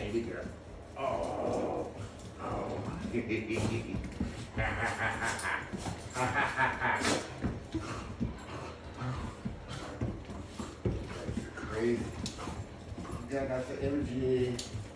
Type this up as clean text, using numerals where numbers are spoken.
good girl. Oh. Oh. Crazy. You got the energy.